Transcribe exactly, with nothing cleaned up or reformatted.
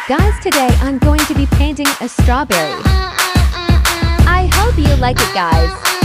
Guys, today I'm going to be painting a strawberry. I hope you like it, guys.